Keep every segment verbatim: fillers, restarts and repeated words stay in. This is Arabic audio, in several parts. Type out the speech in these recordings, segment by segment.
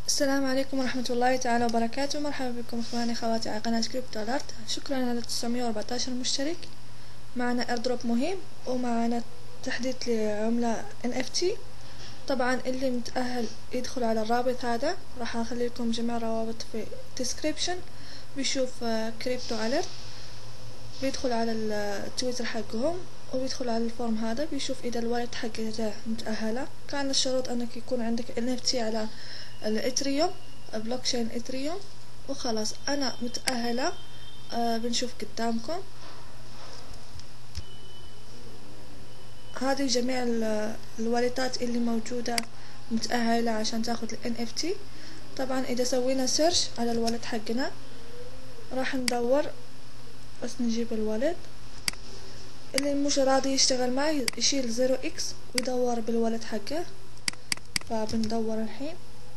السلام عليكم ورحمة الله تعالى وبركاته. مرحبا بكم اخواني اخواتي على قناة كريبتو الارت. شكرا على تسعمية واربعتاشر مشترك. معنا ايردروب مهم ومعنا تحديث لعملة إن إف تي. طبعا اللي متأهل يدخل على الرابط هذا، راح اخلي لكم جميع الروابط في الديسكريبشن. بيشوف كريبتو الارت، بيدخل على التويتر حقهم وبيدخل على الفورم هذا، بيشوف اذا الوالد حقته متأهلة. كان الشروط انك يكون عندك إن إف تي على الاتريوم، بلوكشين اتريوم، وخلاص انا متأهلة. آه بنشوف قدامكم هذه جميع الوالدات اللي موجودة متأهلة عشان تاخد ال إن إف تي. طبعا اذا سوينا سيرش على الولد حقنا راح ندور، بس نجيب الولد اللي مش راضي يشتغل معي يشيل زيرو اكس ويدور بالولد حقه. فبندور الحين،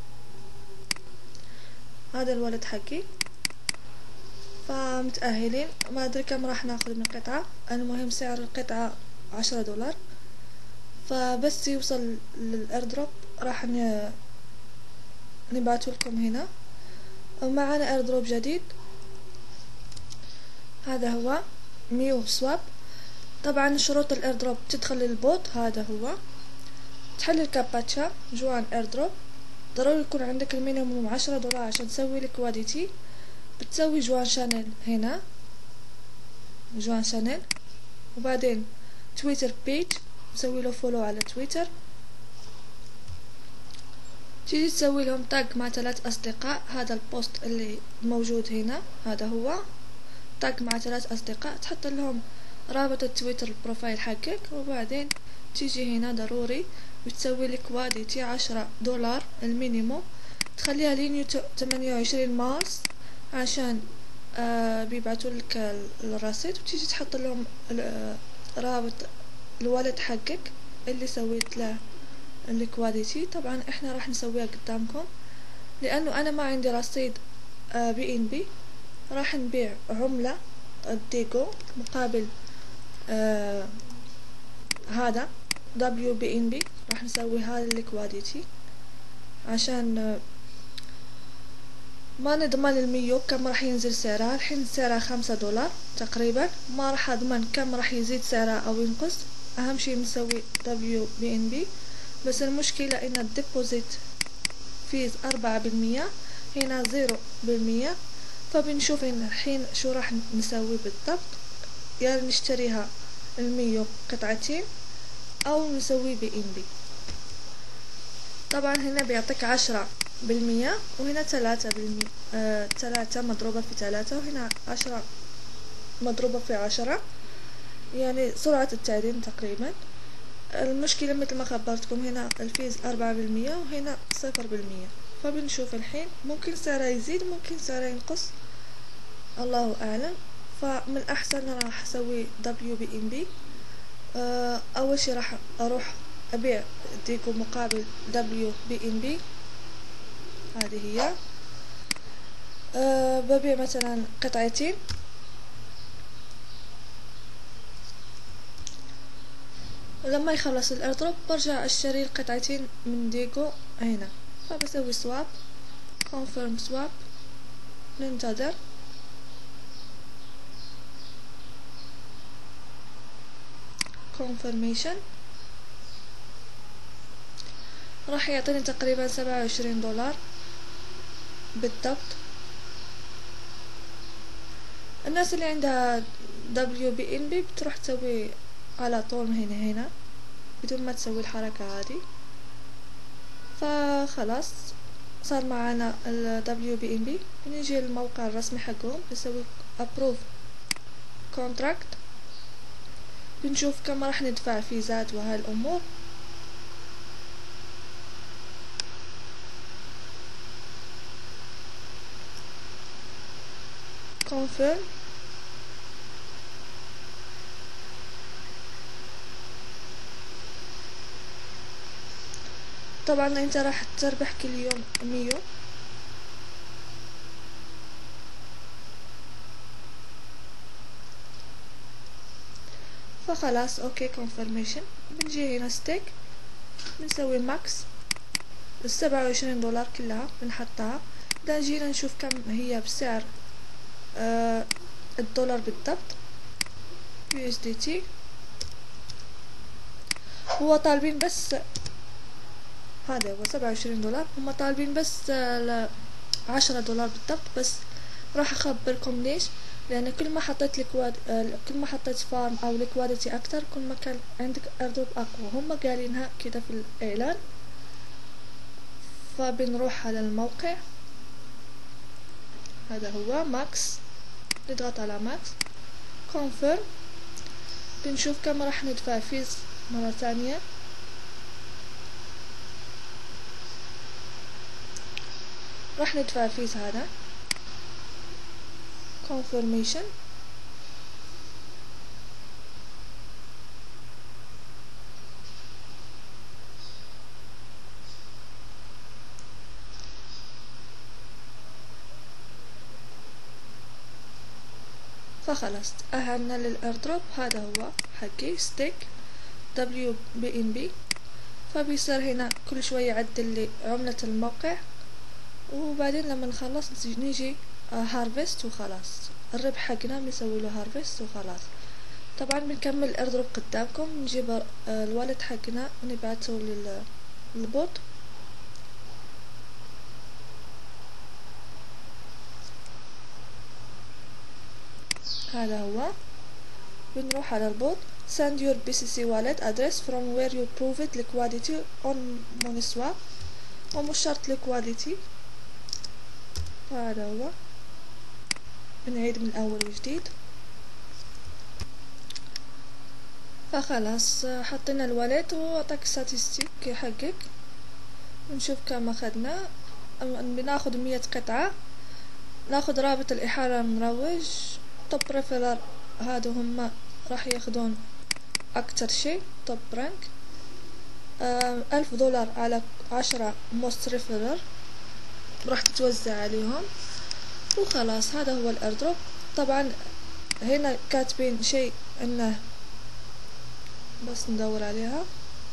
هذا الولد حقي. فمتأهلين، ما ادري كم راح ناخذ من قطعة، المهم سعر القطعة عشرة دولار. فبس يوصل للايردروب راح نبعته لكم هنا. ومعنا ايردروب جديد، هذا هو ميو سواب. طبعا شروط الايردروب تدخل للبوت، هذا هو تحل الكابتشا جوان ايردروب. ضروري يكون عندك المينيموم عشرة دولار عشان تسوي ليكواديتي. بتسوي جوان شانل هنا، جوان شانل، وبعدين تويتر بيج تسوي له فولو على تويتر. تيجي تسوي لهم تاج مع ثلاث اصدقاء، هذا البوست اللي موجود هنا هذا هو تاج مع ثلاث اصدقاء. تحط لهم رابط التويتر البروفايل حقك، وبعدين تيجي هنا ضروري بتسوي ليكواديتي عشرة دولار المينيموم، تخليها لين ثمانية وعشرين مارس عشان آه بيبعتوا لك الرصيد. وتيجي تحط لهم آه رابط الولد حقك اللي سويت له الليكواديتي. طبعا احنا راح نسويها قدامكم لانه انا ما عندي رصيد آه بي ان بي. راح نبيع عملة الديجو مقابل آه هذا دبليو بي ان بي. راح نسوي هذا الليكواديتي عشان آه ما نضمن الميو كم راح ينزل سعرها. الحين سعرها خمسة دولار تقريبا، ما راح اضمن كم راح يزيد سعرها او ينقص. اهم شي نسوي دبليو بي ان بي. بس المشكلة ان الديبوزيت فيز أربعة بالمية، هنا زيرو بالمية. فبنشوف هنا الحين شو راح نسوي بالضبط، يا يعني نشتريها الميو قطعتين او نسوي بي ان بي. طبعا هنا بيعطيك عشرة بالمية، وهنا ثلاثة بالمية. آه، ثلاثة مضروبة في ثلاثة، وهنا عشرة مضروبة في عشرة، يعني سرعة التعدين تقريبا. المشكلة مثل ما خبرتكم هنا الفيز أربعة بالمية وهنا صفر بالمية. فبنشوف الحين ممكن سعرها يزيد ممكن سعرها ينقص، الله أعلم. فمن الأحسن راح أسوي دبليو بي إن بي. آه، أول شي راح أروح أبيع ديكو مقابل دبليو بي إن بي. هذه هي أه ببيع مثلا قطعتين، ولما يخلص الايردروب برجع اشتري القطعتين من ديجو هنا. فبسوي سواب، كونفيرم سواب، ننتظر. كونفيرميشن راح يعطيني تقريبا سبعة وعشرين دولار بالضبط. الناس اللي عندها دبليو بي ان بي بتروح تسوي على طول هنا هنا بدون ما تسوي الحركة هذه. فخلاص صار معنا ال دبليو بي ان بي. بنيجي الموقع الرسمي حقهم نسوي approve contract، بنشوف كم راح ندفع فيزات وهالأمور. confirm. طبعا انت راح تربح كل يوم ميو. فخلاص اوكي كونفirmation. بنجي هنا ستيك بنسوي ماكس السبعة وعشرين دولار كلها بنحطها. بدنا نجينا نشوف كم هي بسعر آه الدولار بالضبط. يو اس دي تي هو طالبين بس هذا هو سبعة وعشرين دولار، هم طالبين بس آه عشرة دولار بالضبط. بس راح اخبركم ليش، لان كل ما حطيت لكواد آه كل ما حطيت فارم او لكواديتي اكتر كل ما كان عندك ايردروب اقوى، هم قالينها كده في الاعلان. فبنروح على الموقع، هذا هو ماكس، نضغط على ماكس كونفيرم، بنشوف كم راح ندفع فيز مرة ثانية. راح ندفع فيز هذا confirmation. فخلص تأهلنا للإيردروب. هذا هو حقي ستيك دبليو بي ان بي. فبيصير هنا كل شوية يعدل لي عملة الموقع، وبعدين لما نخلص نيجي هارفست وخلاص الربح حقنا بنسوي له هارفست وخلاص. طبعا بنكمل الايردروب قدامكم، نجيب الوالد حقنا ونبعته للبوت. هذا هو، بنروح على البوت send your بي سي سي wallet address from where you proved liquidity on Moniswap، ومش شرط liquidity. هذا هو، بنعيد من اول وجديد. فخلاص حطينا الوالد وعطاك ستاتستيك حقك، نشوف كم اخذنا. بناخد مية قطعة، ناخد رابط الإحالة المروج. توب ريفرر هادو هم راح ياخدون اكتر شي توب رانك. آه ألف دولار على عشرة موست ريفرر راح تتوزع عليهم. وخلاص هذا هو الايردروب. طبعا هنا كاتبين شيء انه بس ندور عليها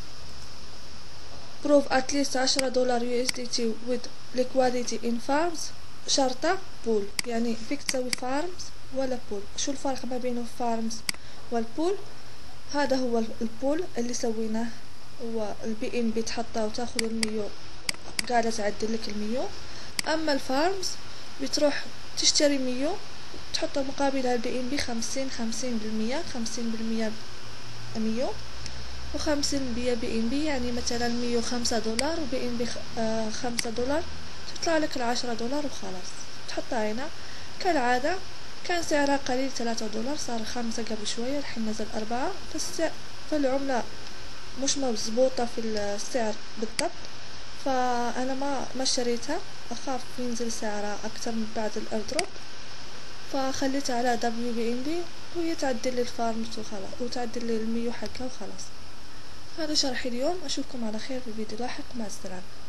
prove at least عشرة دولار يو اس دي تي with liquidity in farms شرطة بول، يعني فيك تسوي فارمز ولا بول. شو الفرق ما بين الفارمز والبول؟ هذا هو البول اللي سويناه، هو البي ان بي تحطه وتاخذ الميو، قاعدة تعدل لك الميو. اما الفارمز بتروح تشتري ميو تحطه مقابلها البي ان بي خمسين خمسين بالمية، خمسين بالمية ميو وخمسين بالمية بي ان بي، يعني مثلا ميو خمسة دولار وبي ان بي آه خمسة دولار، تطلع لك العشرة دولار وخلاص تحطها هنا. كالعادة كان سعرها قليل ثلاثة دولار، صار خمسة قبل شوية، الحين نزل أربعة. فالعملة مش مضبوطة في السعر بالضبط، فأنا ما ما شريتها، أخاف ينزل سعرها أكتر من بعد الإيردروب، فخليتها على دبليو بي ان بي وهي تعدل لي الفارمز وخلاص، وتعدل لي الميو حقها وخلاص. هذا شرحي اليوم، أشوفكم على خير في فيديو لاحق، مع السلامة.